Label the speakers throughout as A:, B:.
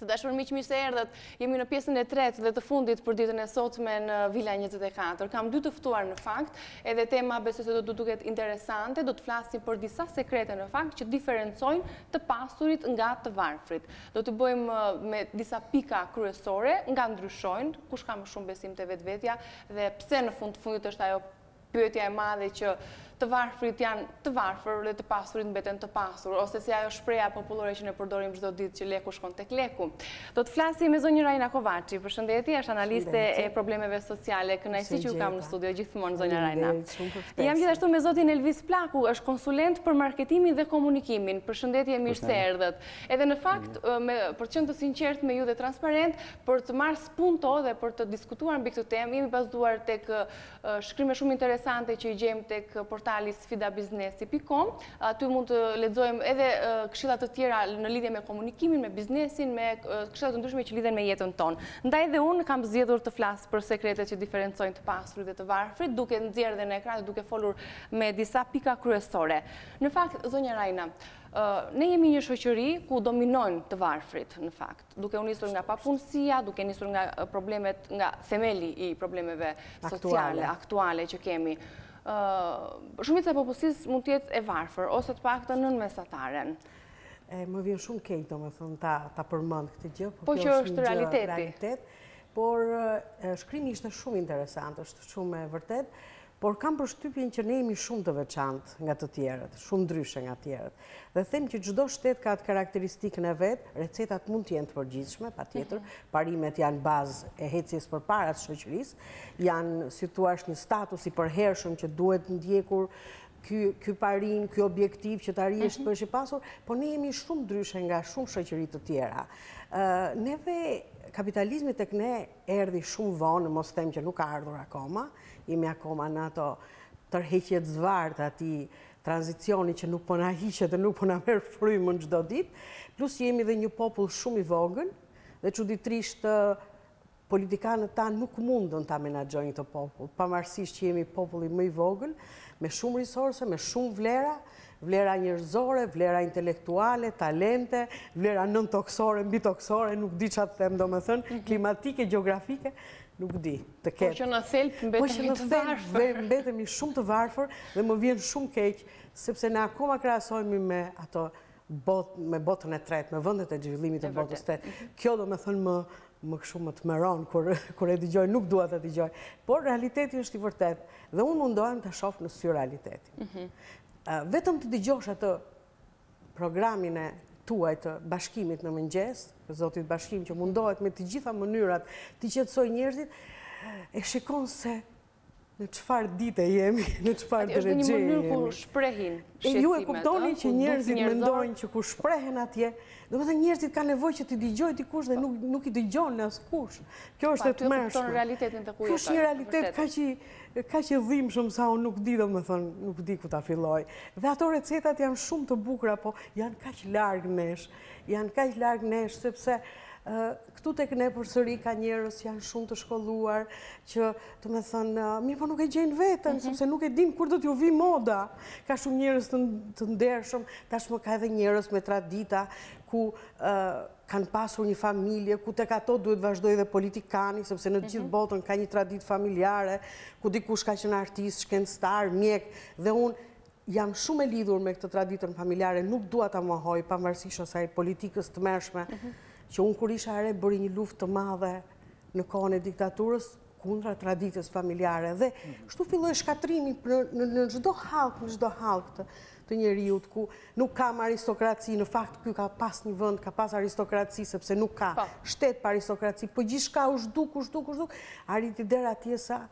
A: Të dashur miq, mirë se erdhët. Jemi në pjesën e tretë dhe të fundit për ditën e sotme në Vila 24. Kam dy të ftuar në fakt, edhe tema besoj se do të duket interesante, do të flasim për disa sekrete në fakt që diferencojnë të pasurit nga të varfrit. Do të bëjmë me disa pika kryesore, nga ndryshojnë, kush ka më shumë besim te vetvetja dhe pse në fundit është ajo pyetja e madhe që të varfrit janë të varfër dhe të pasurit mbeten të pasur, ose si ajo shpreha popullore që ne përdorim çdo ditë që leku shkon tek leku. Do të flasim me zonjën RAINA KOVACI. Përshëndetje, është analiste e problemeve sociale. Kënaqësi që ju kam në studio gjithmonë, zonja RAINA. Jam gjithashtu me zotin ELVIS PLAKU, është konsulent për marketimin dhe komunikimin. Përshëndetje, mirë se erdhët. Edhe në fakt, për të qenë të sinqert me ju dhe transparent, për të marrë spunto dhe për të diskutuar mbi këtë temë, jemi bazuar tek shkrime shumë interesante që i gjejmë tek portali sfidabiznesi.com. Aty mund të lexojmë edhe këshilla të tjera në lidhje me komunikimin, me biznesin, me këshilla të ndryshme që lidhen me jetën tonë. Ndaj dhe unë kam zgjedhur të flas për sekretet që diferencojnë të pasurit dhe të varfrit, duke nxjerrë dhe në ekran dhe duke folur me disa pika kryesore. Në fakt, zonja RAINA, ne jemi një shoqëri ku dominojnë të varfrit, në fakt, duke u nisur nga papunësia, duke nisur nga problemet, nga themeli i problemeve sociale, aktuale që kemi. Shumica e popullsisë mund të jetë e varfër, ose të paktën nën mesataren.
B: Më vjen shumë keq, domethënë, ta përmend këtë gjë,
A: po që është realiteti.
B: Por shkrimi ishte shumë interesant, është shumë e vërtet, por kam përshtypjen që ne jemi shumë të veçantë nga të tjerët, shumë ndryshe nga të tjerët. Dhe them që çdo shtet ka atë karakteristikën e vet, recetat mund të jenë të përgjithshme, patjetër, parimet janë bazë e ecjes përpara të shoqërisë, janë, si thua, një status i përhershëm që duhet ndjekur ky parim, ky objektiv që të arrihesh të bëhesh i pasur, por ne jemi shumë ndryshe nga shumë shoqëri të tjera. Neve kapitalizmi tek ne erdhi shumë vonë, mos them që nuk ka ardhur akoma, jemi akoma në ato tërheqjet zvartë atij tranzicioni që nuk po na hiqet dhe nuk po na merr frymën çdo ditë, plus jemi dhe një popull shumë i vogël dhe çuditërisht politikanët tanë nuk mundën ta menaxhojnë këtë popull, pavarësisht që jemi populli më i vogël, me shumë risorse, me shumë vlera njerëzore, vlera intelektuale, talente, vlera nën-toksore, mbi-toksore, nuk di çfarë të them domethënë, klimatike, gjeografike, nuk di të ketë.
A: Po që në thelb mbetemi të varfër.
B: Mbetemi shumë të varfër dhe më vjen shumë keq, sepse ne akoma krahasohemi me ato me botën e tretë, me vendet e zhvillimit të botës tretë. Kjo domethënë më kështu më tmeron kur e dëgjoj, nuk dua ta dëgjoj. Por realiteti është i vërtetë dhe unë mundohem ta shoh në sy realitetin. Vetëm të dëgjosh atë programin e tuaj të bashkimit në mëngjes, të zotit bashkim që mundohet me të gjitha mënyrat të qetësoj njerëzit, e shikon se në çfarë dite jemi, në çfarë drejtje jemi.
A: Është një mënyrë ku shprehin shqetësimet.
B: Ju e kuptoni që njerëzit mendojnë që kur shprehen atje, domethënë njerëzit kanë nevojë që t'i dëgjojë dikush dhe nuk i dëgjon askush. Kjo është e tmerrshme.
A: Kjo është realitetin të ku jetojmë.
B: Kjo është një realitet kaq i dhimbshëm sa unë nuk di domethënë, nuk di ku ta filloj. Dhe ato recetat janë shumë të bukura, po janë kaq larg nesh. Janë kaq larg nesh sepse këtu tek ne përsëri ka njerëz që janë shumë të shkolluar, që domethënë mirë po nuk e gjejnë veten, sepse nuk e din kur do t'ju vi moda. Ka shumë njerëz të ndershëm, tashmë ka edhe njerëz me tradita ku kanë pasur një familje, ku tek ato duhet vazhdoj dhe politikani, sepse në gjithë botën ka një traditë familjare, ku dikush ka qenë artist, shkencëtar, mjek, dhe unë jam shumë e lidhur me këtë traditën familjare, nuk dua ta mohoj, pavarësisht asaj politikës të mërshme, që unë kur isha re bëri një luftë të madhe në kohën e diktaturës kundra traditës familjare dhe kështu filloi shkatrimi në çdo hallk të njeriut ku nuk kam aristokraci, në fakt ky ka pas një vend, ka pas aristokraci sepse nuk ka shtet pa aristokraci, po gjithçka u zhduk, arriti deri atje sa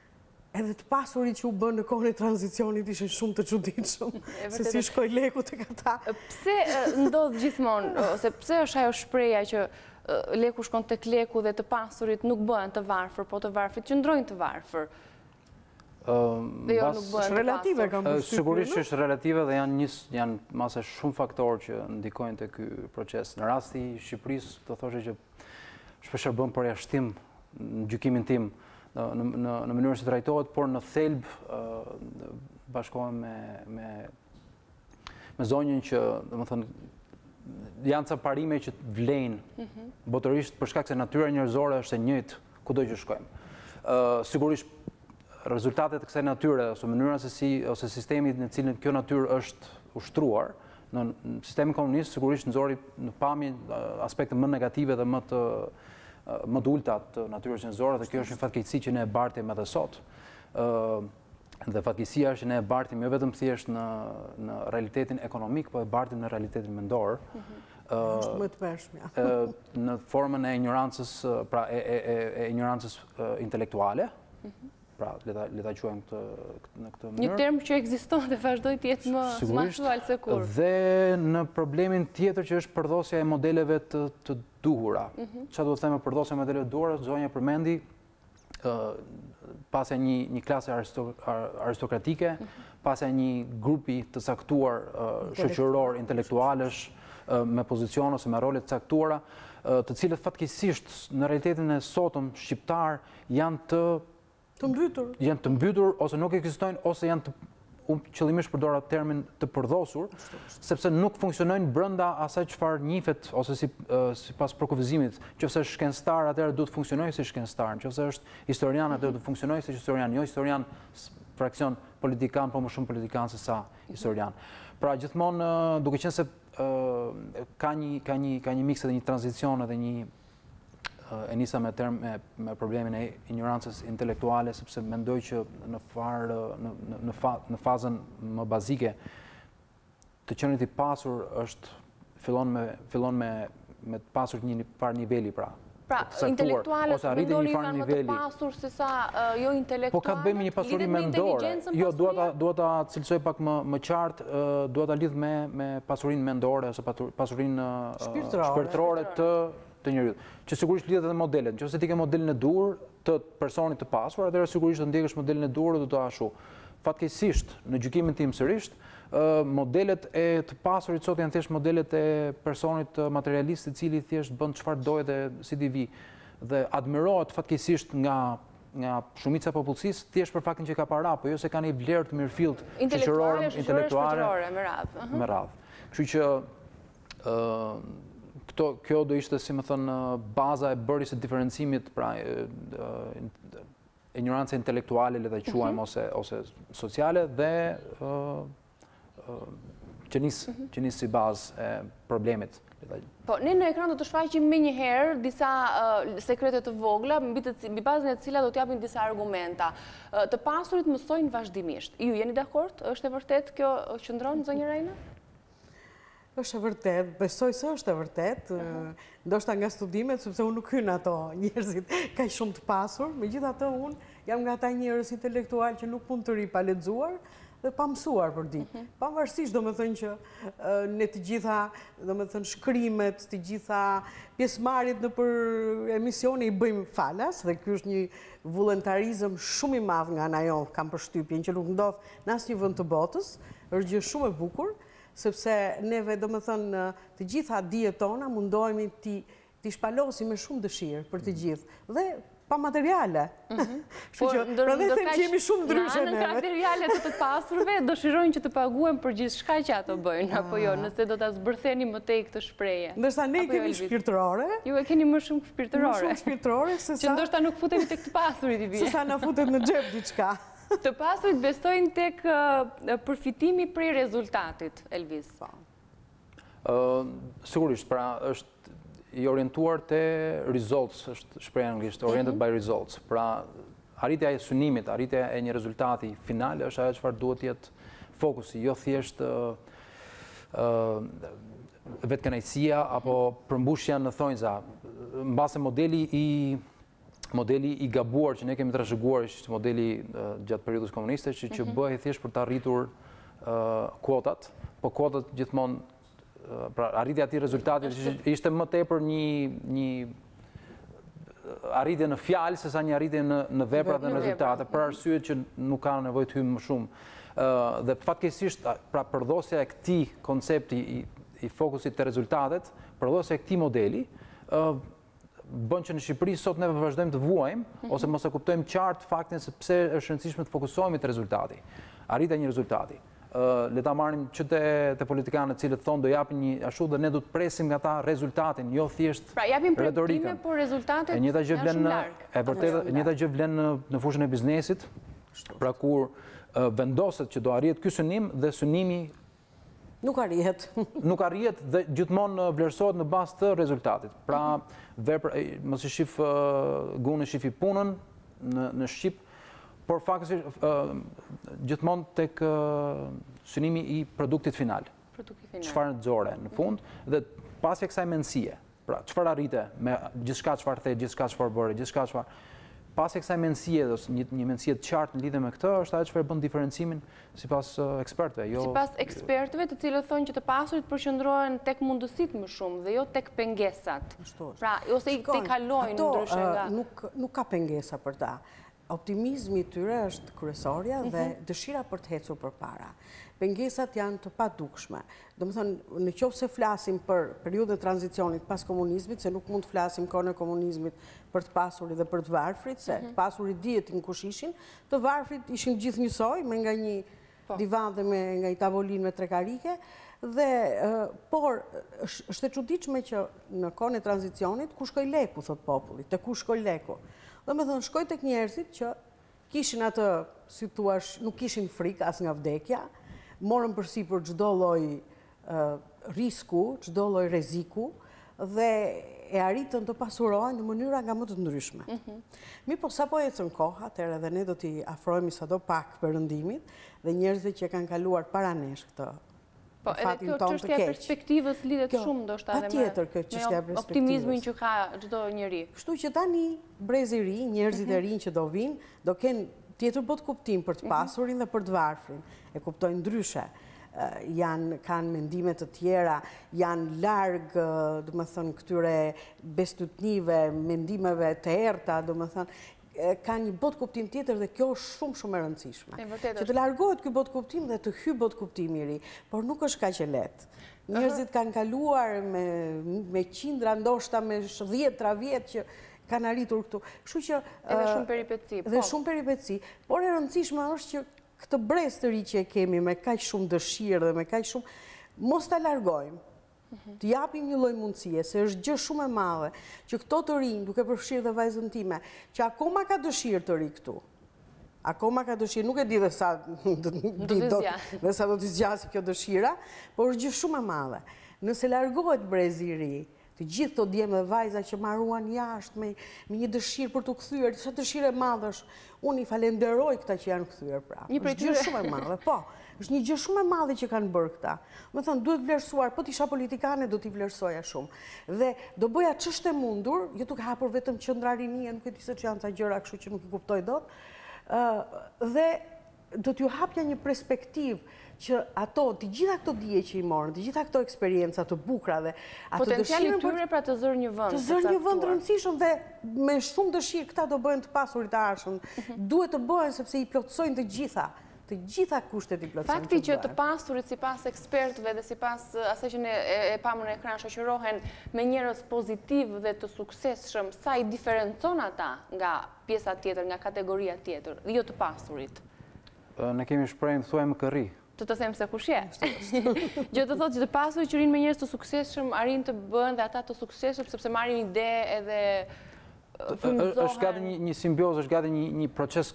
B: edhe të pasurit që u bën në kohën e tranzicionit ishin shumë të çuditshëm, se si shkoi leku tek ata.
A: Pse ndodh gjithmonë, ose pse është ajo shpreha që leku shkon tek leku dhe të pasurit nuk bëhen të varfër, po të varfrit qëndrojnë të varfër? Dhe jo nuk bëhen të pasur.
C: Sigurisht është relative dhe janë mase shumë faktorë që ndikojnë te ky proces. Në rasti i Shqipërisë, do thoshe që shpesh bën përjashtim në gjykimin tim në mënyrën se trajtohet, por në thelb bashkohem me zonjën që, domethënë, janë ca parime që vlejnë botërisht për shkak se natyra njerëzore është e njëjtë kudo që shkojmë. Sigurisht rezultatet e kësaj natyre ose mënyra se si ose sistemi në cilin kjo natyrë është ushtruar në sistemin komunist sigurisht nxori në pamje aspekte më negative dhe më të ulta të natyrës njerëzore dhe kjo është një fatkeqësi që ne e bartim edhe sot. Dhe fatkeqësia është që ne e bartim jo vetëm thjesht në realitetin ekonomik, po e bartim në realitetin mendor.
B: Është më të përshmja.
C: Në formën e ignorancës, pra e ignorancës intelektuale, pra le ta quajmë në këtë mënyrë.
A: Një term që ekziston dhe vazhdoi të jetë më aktual se kur.
C: Dhe në problemin tjetër që është përdosja e modeleve të duhura. Çfarë do të them me përdosja e modeleve të duhura? Zonja përmendi pasja një klase aristokratike, pasja një grupi të caktuar shoqëror, intelektualesh, me pozicion ose me role të caktuara, të cilët fatkeqësisht në realitetin e sotëm shqiptar janë të mbytur ose nuk ekzistojnë ose janë qëllimisht përdora termin të përdosur, sepse nuk funksionojnë brenda asaj çfarë njihet ose sipas përkufizimit, nëse është shkencëtar atëherë duhet të funksionojë si shkencëtar, nëse është historian atëherë duhet të funksionojë si historian, jo historian fraksion politikan, po më shumë politikan se sa historian. Pra gjithmonë duke qenë se ka një miks edhe një tranzicion edhe një e nisa me problemin e ignorancës intelektuale, sepse mendoj që në fazën më bazike të qenit I pasur fillon me të pasur një farë niveli, pra.
A: Pra, intelektuale të mendoni kanë më të pasur se sa jo intelektuale?
C: Po ka të bëjmë një pasuri mendore. Jo, duhet ta cilësoj pak më qartë, duhet ta lidh me pasurinë mendore ose pasurinë shpirtërore të njeriut, që sigurisht lidhet edhe modelet. Nëse ti ke modelin e duhur të personit të pasur, atëherë sigurisht do ndjekësh modelin e duhur dhe do ta ashu. Fatkeqësisht, në gjykimin tim sërish, modelet e të pasurit sot janë thjesht modelet e personit materialist I cili thjesht bën çfarë dojë dhe si di vi. Dhe admirohet fatkeqësisht nga shumica e popullsisë thjesht për faktin që ka para, po jo se ka një vlerë të mirëfillt shoqërore, intelektuale me radhë. Kështu që kjo do ishte, si më thënë, baza e bërjes së diferencimit, pra ignoranca intelektuale, le ta quajmë, ose sociale, dhe që nis si bazë e problemit.
A: Po, ne në ekran do të shfaqim me njëherë disa sekrete të vogla, mbi bazën e cilat do t'japin disa argumenta. Të pasurit mësojnë vazhdimisht. Ju jeni dakord? Është e vërtet kjo qëndron, zonjë RAINA?
B: Është e vërtet, besoj se është e vërtet, ndoshta nga studimet, sepse unë nuk hyn ato njerëzit kaq shumë të pasur, megjithatë unë jam nga ata njerëz intelektual që nuk mund të ri pa lexuar dhe pa mësuar për ditë. Pavarësisht domethënë që ne të gjitha, domethënë shkrimet, të gjitha pjesëmarrjet nëpër emisione I bëjmë falas dhe ky është një vullnetarizëm shumë I madh nga ana jonë, kam përshtypjen që nuk ndodh në asnjë vend të botës, është gjë shumë e bukur. Sepse neve, do më thënë, të gjitha dijet tona mundohemi t'i shpalosim me shumë dëshirë për të gjithë. Dhe pa materiale. Prandaj them që jemi shumë ndryshe neve.
A: Në anën materiale të pasurve, dëshirojnë që të paguajnë për gjithçka që ato bëjnë, apo jo, nëse do ta zbërtheni më tej këtë shprehje.
B: Ndërsa ne kemi shpirtërore.
A: Ju e keni më shumë shpirtërore.
B: Më shumë shpirtërore se sa.
A: Që ndoshta nuk futemi tek të pasurit I bie.
B: Se sa na futet në xhep diçka.
A: Të pasurit besojnë tek përfitimi prej rezultatit, Elvis.
C: Sigurisht, pra është I orientuar te results, është shprehja anglisht, oriented by results. Pra arritja e synimit, arritja e një rezultati final është ajo çfarë duhet të jetë fokusi, jo thjesht vetkënaqësia apo përmbushja në thonjza. Mbase modeli I gabuar që ne kemi trashëguar ishte modeli gjatë periudhës komuniste që bëhej thjesht për të arritur kuotat, po kuotat gjithmonë pra arritja e atij rezultati ishte më tepër një arritje në fjalë sesa një arritje në vepra dhe në rezultate, për arsye që nuk ka nevojë të hyjmë më shumë. Dhe fatkeqësisht pra përdosja e këtij koncepti I fokusit te rezultatet, përdosja e këtij modeli bën që në Shqipëri sot ne vazhdojmë të vuajmë ose mos e kuptojmë qartë faktin se pse është rëndësishme të fokusohemi te rezultati, arritja e një rezultati. le ta marrim që te politikanët cilët thonë do japin një ashtu dhe ne do të presim nga ta rezultatin, jo thjesht
A: Pra japim
C: retorikën.
A: predikime, por rezultatet
C: E njëjta gjë
A: janë
C: vlen
A: shumë larg.
C: e vërtetë, e njëjta gjë vlen në fushën e biznesit, pra kur vendoset që do arrihet ky synim dhe synimi
B: Nuk arrihet.
C: nuk arrihet dhe gjithmonë vlerësohet në bazë të rezultatit. Pra, mos i shif gunë, shifi punën në Shqip, por faktësisht gjithmonë tek synimi i produktit final. Çfarë nxore në fund dhe pasi kësaj mendësie. Pra, çfarë arrite me gjithçka çfarë the, gjithçka çfarë bëre, gjithçka çfarë pasi kësaj mendësie ose një mendësie të qartë në lidhje me këtë është ajo çfarë bën diferencimin sipas ekspertëve, jo
A: sipas ekspertëve, të cilët thonë që të pasurit përqendrohen tek mundësitë më shumë dhe jo tek pengesat. Pra, ose i kalojnë ndryshe nga.
B: Nuk ka pengesa për ta. Optimizmi i tyre është kryesorja dhe dëshira për të ecur përpara. Pengesat janë të padukshme. Domethënë, në qoftë se flasim për periudhën e tranzicionit pas komunizmit, se nuk mund të flasim kohën e komunizmit për të pasurit dhe për të varfrit, se të pasurit dihetin kush ishin, të varfrit ishin gjithë njësoj, me nga një divan dhe me nga një tavolinë me trekarike, dhe por është e çuditshme që në kohën e tranzicionit ku shkoi leku, thot populli, te ku shkoi leku. Domethënë, shkoi tek njerëzit që kishin atë, si thua, nuk kishin frikë as nga vdekja, morën përsipër çdo lloj risku, çdo lloj rreziku dhe e arritën të pasurohen në mënyra nga më të ndryshme. Mi po sapo ecën koha, atëherë edhe ne do t'i afrohemi sado pak perëndimit dhe njerëzve që kanë kaluar para nesh këtë.
A: Po, edhe kjo çështja e perspektivës lidhet shumë ndoshta me optimizmin që ka çdo njeri.
B: Kështu që tani brezi i ri, njerëzit e rinj që do vinë, do kenë tjetër botë kuptim për të pasurin dhe për të varfrin. E kuptojnë ndryshe. Kanë mendime të tjera, janë larg, domethënë, këtyre bestytnive, mendimeve të errta, domethënë, ka një botë kuptim tjetër dhe kjo është shumë shumë e rëndësishme. Që të largohet ky botë kuptim dhe të hyjë botë kuptimi i ri, por nuk është kaq e lehtë. Njerëzit kanë kaluar me qindra, ndoshta me 10 vjet që kanë arritur këtu. Kështu që
A: edhe shumë peripeci.
B: Dhe shumë peripeci, por e rëndësishme është që këtë brez të ri që e kemi me kaq shumë dëshirë dhe me kaq shumë, mos ta largojmë. Të japim një lloj mundësie, se është gjë shumë e madhe, që këto të rinj, duke përfshirë dhe vajzën time, që akoma ka dëshirë të ri këtu. Akoma ka dëshirë, nuk e di dhe sa do t'i zgjasë kjo dëshira, por është gjë shumë e madhe. Nëse largohet brezi i ri, të gjithë të djemë dhe vajza që marruan jashtë me një dëshirë për të kthyer, sa dëshirë e madhe është, unë i falenderoj këta që janë kthyer pra. Është gjë shumë e madhe, po. Është një gjë shumë e madhe që kanë bërë këta. Më thënë, duhet vlerësuar, po t'isha politikane, do t'i vlerësoja shumë. Dhe do bëja ç'është e mundur, jo duke hapur vetëm qendra rinie, nuk e di se ç'janë ca gjëra kështu që nuk i kuptoj dot. Dhe do t'ju hapja një perspektivë që ato, të gjitha këto dije që i morën, të gjitha këto eksperjenca të bukura dhe ato
A: potenciali tyre pra të zërë një vend.
B: Të zërë një vend rëndësishëm dhe me shumë dëshirë këta do bëhen të pasurit të ardhshëm. Duhet të bëhen sepse i plotësojnë të gjitha kushtet i plotësojnë.
A: Fakti që të pasurit sipas ekspertëve dhe sipas asaj që ne e pamën në ekran shoqërohen me njerëz pozitiv dhe të suksesshëm, sa i diferencon ata nga pjesa tjetër, nga kategoria tjetër, jo të pasurit.
C: Ne kemi shprehjen thuajmë kërri.
A: Të them se kush je. Gjë të thotë që të pasurit që rinë me njerëz të suksesshëm arrin të bëhen dhe ata të suksesshëm sepse marrin ide edhe frymëzohen.
C: Është gati një simbiozë, është gati një proces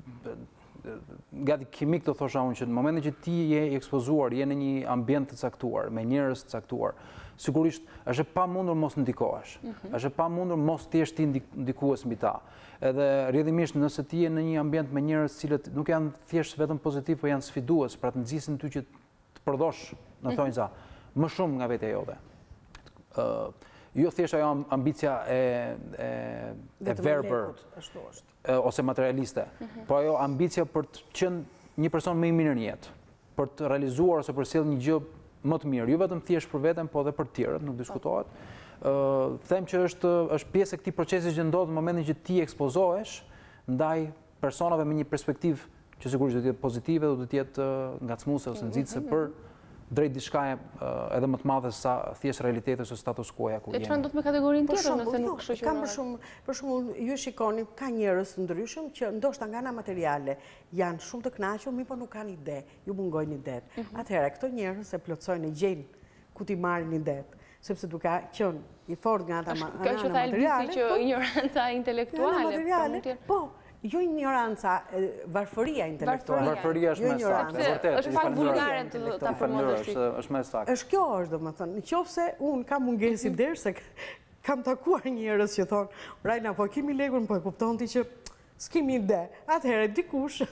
C: gati kimik të thosha unë, që në momentin që ti je i ekspozuar, je në një ambient të caktuar, me njerëz të caktuar, sigurisht është e pamundur mos ndikohesh. Është e pamundur mos ti jesh ti ndikues mbi ta. Edhe rrjedhimisht nëse ti je në një ambient me njerëz cilët nuk janë thjesht vetëm pozitiv, por janë sfidues, pra të nxisin ty që të përdosh, në thonjza, më shumë nga vetja jote. Jo thjesht ajo ambicia e verbër ose materialiste, po ajo ambicia për të qenë një person më i mirë në jetë, për të realizuar ose për sjellë një gjë më të mirë, jo vetëm thjesht për veten, po edhe për të tjerët, nuk diskutohet. Them që është pjesë e këtij procesi që ndodh në momentin që ti ekspozohesh ndaj personave me një perspektivë që sigurisht do të jetë pozitive, do të jetë ngacmuese ose nxitëse për drejt diçka edhe më të madhe sa thjesht realiteti ose status quo-ja ku
A: E
C: jemi.
A: çfarë ndodh me kategorinë tjetër nëse nuk shoqërohen?
B: Për shembull, ju shikoni, ka njerëz të ndryshëm që ndoshta nga ana materiale janë shumë të kënaqur, mirë po nuk kanë ide, ju mungojnë idetë. Atëherë këto njerëz e plotësojnë, gjejnë ku ti marrin idetë, sepse duke qenë i fortë nga ana materiale.
A: Ka që tha Elvisi që ignoranca intelektuale.
B: Po, jo ignoranca, varfëria intelektuale.
C: Varfëria është më saktë, vërtet.
A: Është pak vulgare ta përmendosh.
C: Është më saktë.
B: Është kjo është, domethënë, nëse unë kam mungesë ide se kam takuar njerëz që thonë, Raina, po kemi legun, po e kupton ti që s'kemi ide. Atëherë dikush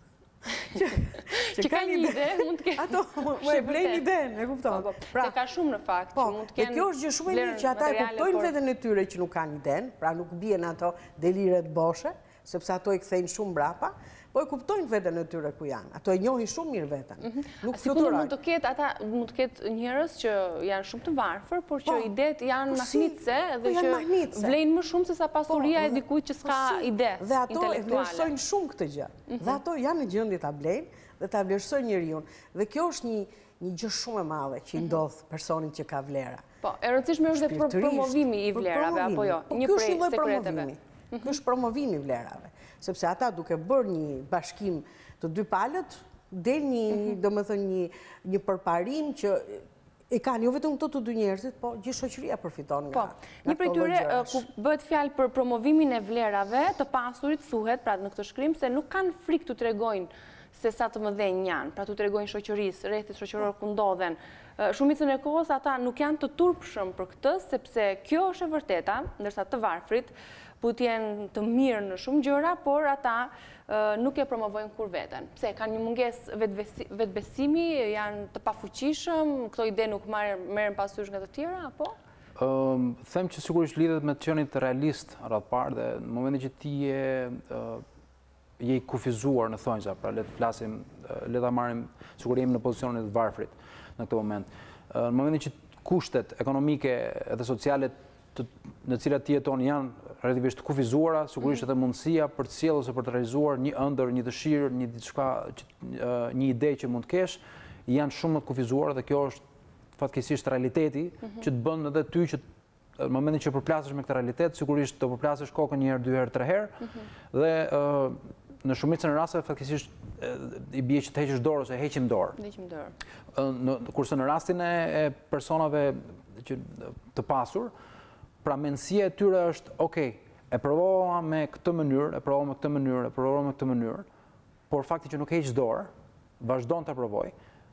A: që kanë ide, mund të kenë.
B: Ato më e blejnë idenë, e kupton.
A: Pra, ka shumë në fakt që mund të kenë.
B: Kjo është gjë shumë e mirë që ata e kuptojnë veten e tyre që nuk kanë idenë, pra nuk bien ato deliret boshe, sepse ato i kthejnë shumë mbrapa, po e kuptojnë veten e tyre ku janë. Ato e njohin shumë mirë veten. Nuk fluturojnë.
A: Mund të ketë ata, mund të ketë njerëz që janë shumë të varfër, por që idetë janë mahnitse dhe që vlejnë më shumë se sa pasuria e dikujt që s'ka ide intelektuale.
B: Dhe ato e vlerësojnë shumë këtë gjë. Dhe ato janë në gjendje ta blejnë dhe ta vlerësojnë njeriu. Dhe kjo është një gjë shumë e madhe që i ndodh personit që ka vlera.
A: Po, e rëndësishme është dhe promovimi i vlerave apo jo, një prej sekreteve.
B: Ky është promovimi i vlerave, sepse ata duke bërë një bashkim të dy palët, del një përparim që i kanë jo vetëm këto të dy njerëzit, po gjithë shoqëria përfiton nga
A: këto lloj gjërash. Një prej tyre ku bëhet fjalë për promovimin e vlerave të pasurit thuhet, pra në këtë shkrim, se nuk kanë frikë të tregojnë se sa të mëdhenj janë, pra të tregojnë shoqërisë, rrethit shoqëror ku ndodhen. Shumicën e kohës ata nuk janë të turpshëm për këtë, sepse kjo është e vërteta, ndërsa të varfrit mund të jenë të mirë në shumë gjëra, por ata nuk e promovojnë kur veten. Pse kanë një mungesë vetbesimi, janë të pafuqishëm, këto ide nuk merren parasysh nga të tjera, apo?
C: Them që sigurisht lidhet me të qenit realist radh parë dhe në momentin që ti je i kufizuar në thonjza, pra le të flasim, le ta marrim sigurisht jemi në pozicionin e të varfrit në këtë moment. Në momentin që kushtet ekonomike dhe sociale në cilat ti jeton janë relativisht kufizuara, sigurisht edhe mundësia për të sjellë ose për të realizuar një ëndër, një dëshirë, një ide që mund të kesh, janë shumë më të kufizuara dhe kjo është fatkeqësisht realiteti që të bën edhe ty që në momentin që përplasesh me këtë realitet, sigurisht të përplasesh kokën një herë, dy herë, tre herë dhe në shumicën e rasteve fatkeqësisht i bie që të heqësh dorë ose heqim dorë. Kurse në rastin e personave që të pasur, pra mendësia e tyre është, okay, e provova me këtë mënyrë, e provova me këtë mënyrë, e provova me këtë mënyrë, por fakti që nuk heq dorë, vazhdon ta provoj,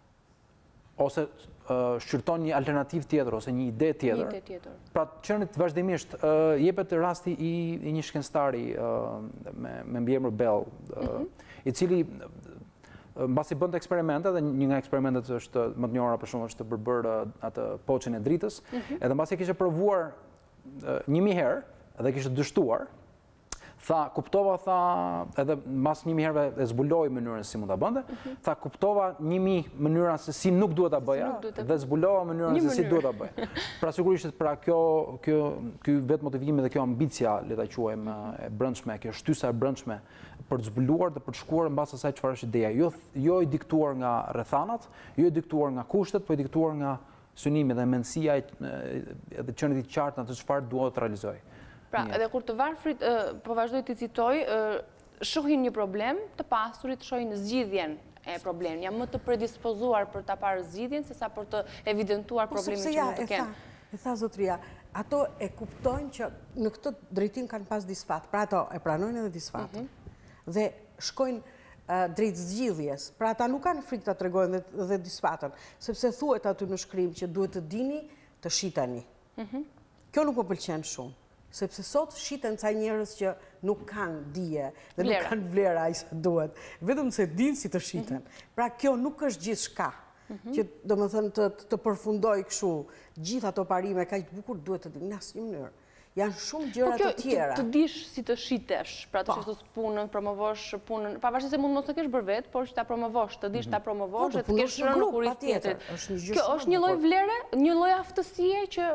C: ose shqyrton një alternativë tjetër ose një ide tjetër. Pra qenit vazhdimisht jepet rasti i një shkencëtari me mbiemër Bell, i cili mbasi bënte eksperimente dhe një nga eksperimentet është më të njohura për shkak është të përbërë atë poçën e dritës, edhe mbasi kishte provuar 1000 herë dhe kishte dështuar, kuptova, edhe mas 1000 herëve e zbuloi mënyrën si mund ta bënte, kuptova 1000 mënyra se si nuk duhet ta bëja dhe zbulova mënyrën se si duhet ta bëja. Pra sigurisht pra ky vetë motivimi dhe kjo ambicia, le ta quajmë e brendshme, kjo shtysa e brendshme për të zbuluar dhe për të shkuar mbas asaj çfarë është ideja, jo i diktuar nga rrethanat, jo i diktuar nga kushtet, po i diktuar nga synimi dhe mendësia edhe qenit i qartë në të çfarë duhet të realizoj.
A: Pra, edhe kur të varfrit, po vazhdoj të citoj, shohin një problem, të pasurit shohin zgjidhjen e problemit. Janë më të predispozuar për ta parë zgjidhjen sesa për të evidentuar problemin që mund të kenë.
B: E tha zotria, ato e kuptojnë që në këtë drejtim kanë pas disfat, pra ato e pranojnë edhe disfatin. Dhe shkojnë drejt zgjidhjes. Pra ata nuk kanë frikë ta tregojnë dhe disfatën, sepse thuhet aty në shkrim që duhet të dini të shitani. Kjo nuk më pëlqen shumë. Sepse sot shiten ca njerëz që nuk kanë dije dhe nuk kanë vlera aq sa duhet, vetëm se dinë si të shiten. Pra kjo nuk është gjithçka që domethënë të përfundoj kështu gjithë ato parime kaq bukur duhet të dinë në asnjë mënyrë. Janë shumë gjëra të tjera.
A: Të dish si të shitesh, pra të shitosh punën, promovosh punën, pavarësisht se mund mos e kesh bërë vetë, por që ta promovosh, të dish ta promovosh dhe të kesh rënë në kurriz tjetrit. Kjo është një lloj vlere, një lloj aftësie që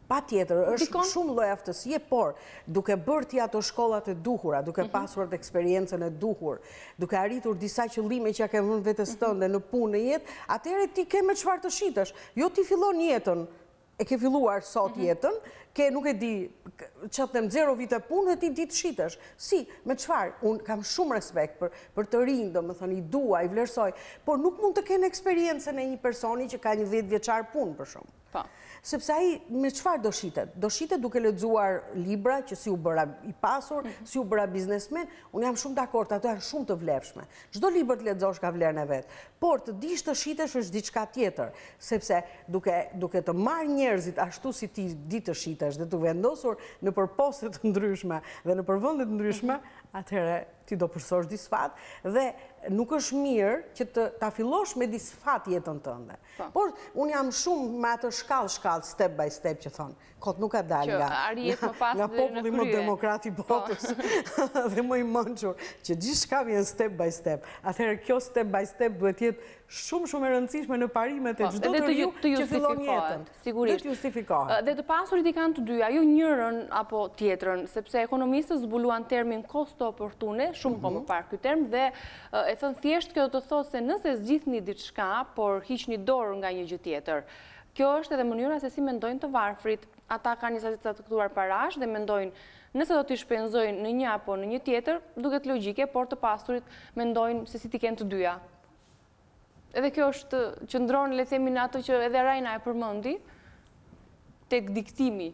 B: Pa tjetër, është shumë lloj aftësie, por duke bërë ti ato shkollat e duhura, duke pasur atë eksperiencën e duhur, duke arritur disa qëllime që ja ke vënë vetes tënde në punë në jetë, atëherë ti ke me çfarë të shitesh. Jo ti fillon jetën, e ke filluar sot jetën, ke nuk e di, çfarë them 0 vite punë dhe ti di të shitesh. Si, me çfarë? Unë kam shumë respekt për të rinj, domethënë i dua, i vlerësoj, por nuk mund të kenë eksperiencën e një personi që ka një 10 vjeçar punë për shkak.
A: Po.
B: Sepse ai me çfarë do shitet? Do shitet duke lexuar libra që si u bëra i pasur, si u bëra biznesmen. Unë jam shumë dakord, ato janë shumë të vlefshme. Çdo libër të lexosh ka vlerën e vet, por të dish të shitesh është diçka tjetër, sepse duke të marrë njerëzit ashtu si ti di të shitesh dhe të vendosur nëpër poste të ndryshme dhe nëpër vende të ndryshme, atëherë ti do përsosh disfat dhe nuk është mirë që ta fillosh me disfat jetën tënde. Por unë jam shumë me atë shkallë, step by step që thonë. Kot nuk ka dalë nga populli më demokrat i botës dhe më i mençur, që gjithçka vjen step by step. Atëherë kjo step by step duhet jetë shumë e rëndësishme në parimet e çdo njeriu që fillon jetën.
A: Sigurisht.
B: Dhe të justifikohet.
A: Dhe të pasurit i kanë të dyja, jo njërën apo tjetrën, sepse ekonomistët zbuluan termin costo opportune, shumë kohë më parë ky term, dhe e thënë thjesht kjo do të thotë se nëse zgjidhni diçka, por hiqni dorë nga një gjë tjetër. Kjo është edhe mënyra se si mendojnë të Varfrit. Ata kanë një sasi të caktuar parash dhe mendojnë nëse do t'i shpenzojnë në një apo në një tjetër, duket logjike, por të pasurit mendojnë se si t'i kenë të dyja. Edhe kjo është qëndron, le themi, në ato që edhe RAINA e përmendi, tek diktimi.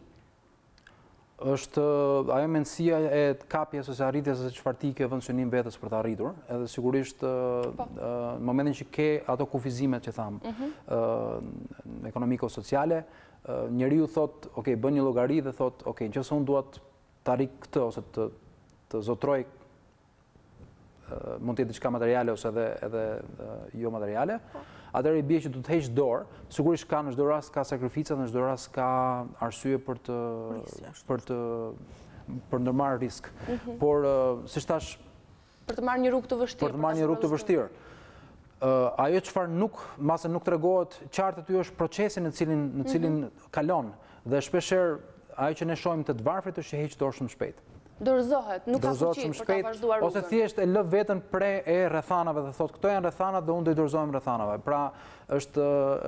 C: Është ajo mendësia e kapjes ose arritjes së çfarë ti ke vënë synim vetes për të arritur, edhe sigurisht në momentin që ke ato kufizimet që tham, ekonomiko-sociale, njeriu thot, ok, bën një llogari dhe thot, ok, nëse unë dua të arrit këtë ose të zotroj, mund të jetë diçka materiale ose edhe jo materiale, atëherë i bie që du të heq dorë, sigurisht ka në çdo rast ka sakrifica, në çdo rast ka arsye për ndërmarrë risk. Por siç thash,
A: për të marrë një rrugë të vështirë.
C: Për të marrë një rrugë të vështirë. Ajo çfarë mase nuk tregohet qartë aty është procesi në cilin kalon dhe shpeshherë ajo që ne shohim të Varfrit është që heq dorë shumë shpejt.
A: Dorëzohet, nuk ka fuqi për ta vazhduar rrugën.
C: Ose thjesht e lë veten pre e rrethanave dhe thotë këto janë rrethanat dhe unë do i dorëzojmë rrethanave. Pra është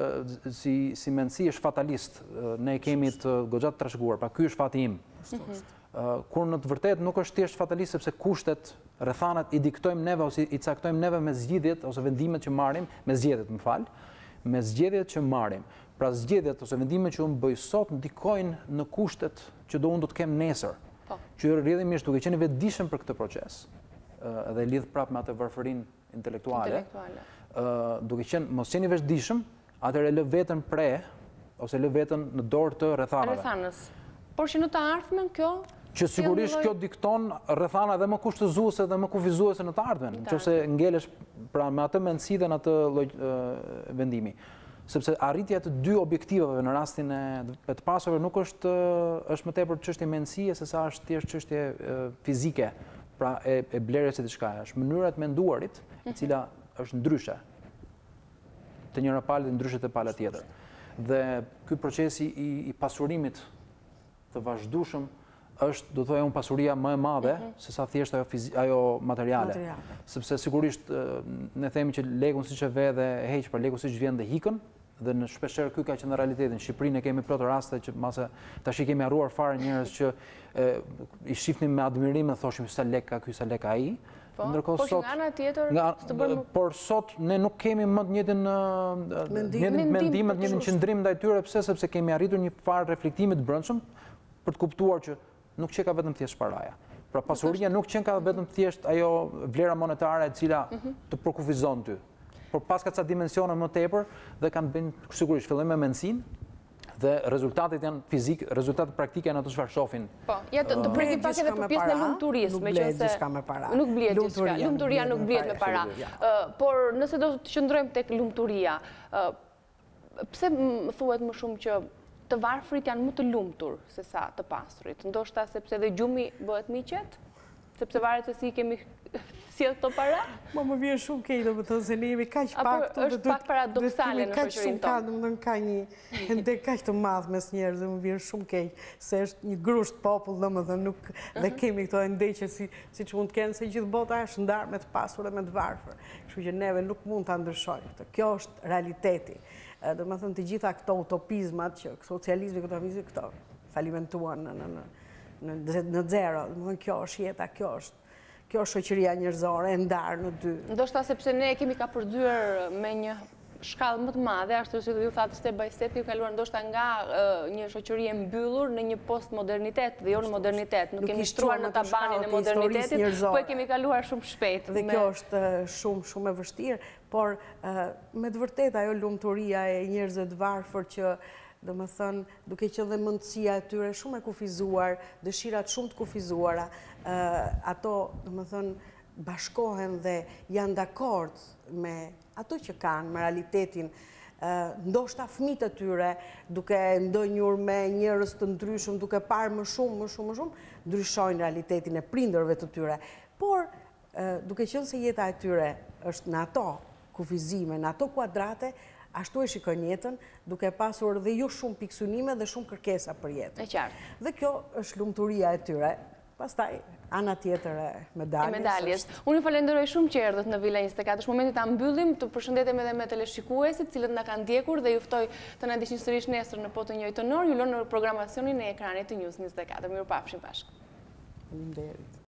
C: si mendësi është fatalist. Ne kemi të goxha të trashëguar, pra ky është fati im. Kur në të vërtetë nuk është thjesht fatalist sepse kushtet, rrethanat i diktojmë neve ose i caktojmë neve me zgjidhjet ose vendimet që marrim, me zgjedhjet që marrim. Pra zgjedhjet ose vendimet që unë bëj sot ndikojnë në kushtet që unë do të kem nesër. Që rrjedhimisht duke qenë vetëdijshëm për këtë proces, edhe lidh prapë me atë varfërinë intelektuale, duke qenë mos qeni vetëdijshëm, atëherë lë veten pre ose lë veten në dorë të rrethanës.
A: Por që në të ardhmen kjo
C: që sigurisht kjo dikton rrethana dhe më kushtëzuese dhe më kufizuese në të ardhmen, nëse ngelesh pra me atë mendësi dhe në atë vendimi. Sepse arritja të dy objektivave në rastin e të pasurve nuk është më tepër çështje mendësie se sa është thjesht çështje fizike, pra e blerjes së diçka, është mënyra të menduarit, e cila është ndryshe të njëra palë dhe ndryshe të pala tjetër. Dhe ky procesi i pasurimit të vazhdueshëm është, do thoya unë, pasuria më e madhe se sa thjesht ajo materiale. Sepse sigurisht ne themi që lekun siç e ve dhe heq, pra leku siç vjen dhe hikën, dhe në shpeshherë ky ka qenë realitetin. Në Shqipëri ne kemi plot raste që mase tash i kemi harruar fare njerëz që i shifnim me admirim dhe thoshim sa lek ka ky, sa lek ka ai.
A: Ndërkohë sot nga ana tjetër
C: por sot ne nuk kemi më të njëjtin mendim, të njëjtin qëndrim ndaj tyre, pse? Sepse kemi arritur një farë reflektimi të brendshëm për të kuptuar që nuk qeka vetëm thjesht paraja. Pra pasuria nuk qenë vetëm thjesht ajo vlera monetare e cila të përkufizon ty. Por pas ka ca dimensione më tepër dhe kanë bënë sigurisht fillim me mendsinë dhe rezultatet janë fizik, rezultatet praktike janë ato çfarë shohin.
A: Po, ja të prekim pak edhe për pjesën e lumturisë, meqense nuk blihet diçka. Lumturia nuk blihet me para. Por nëse do të qëndrojmë tek lumturia, pse thuhet më shumë që të varfrit janë më të lumtur se sa të pasurit? Ndoshta sepse dhe gjumi bëhet miqet? Sepse varet se si sjell këto para?
B: Më vjen shumë keq, domethënë se ne jemi kaq pak këtu.
A: Është pak paradoksale në shoqërinë tonë.
B: Domethënë ka një ndër kaq të madh mes njerëzve, më vjen shumë keq se është një grusht popull, domethënë nuk dhe kemi këto ndëqje siç mund të kenë se gjithë bota është ndarë me të pasur dhe me të varfër. Kështu që neve nuk mund ta ndryshojmë këtë. Kjo është realiteti. Domethënë të gjitha këto utopizmat që socializmi këto falimentuan në zero. Domethënë kjo është jeta, kjo është shoqëria njerëzore e ndarë në dy.
A: Ndoshta sepse ne kemi ka përdyer me një shkallë më të madhe, ashtu si ju thatë step by step, ju kaluar ndoshta nga një shoqëri e mbyllur në një postmodernitet dhe jo në modernitet. Nuk kemi shtruar në tabanin e modernitetit, po e kemi kaluar shumë shpejt.
B: Dhe kjo është shumë e vështirë, por me të vërtetë ajo lumturia e njerëzve të varfër që domethënë duke qenë dhe mendësia e tyre shumë e kufizuar, dëshirat shumë të kufizuara, ato domethënë bashkohen dhe janë dakord me ato që kanë, me realitetin. Ndoshta fëmijët e tyre, duke ndonjur me njerëz të ndryshëm, duke parë më shumë, ndryshojnë realitetin e prindërve të tyre. Por, duke qenë se jeta e tyre është në ato kufizime, në ato kuadrate, ashtu e shikojnë jetën, duke pasur dhe jo shumë piksunime dhe shumë kërkesa për jetën.
A: E qartë.
B: Dhe kjo është lumturia e tyre. Pastaj, ana tjetër e medaljes.
A: Unë ju falenderoj shumë që erdhët në Vila 24. Në momentin ta mbyllim, të përshëndetem edhe me teleshikuesit, cilët na kanë ndjekur dhe ju ftoj të na ndiqni sërish nesër në po të njëjtë orë. Ju lëm në programacionin e ekranit të News 24. Mirupafshim bashkë.
B: Faleminderit.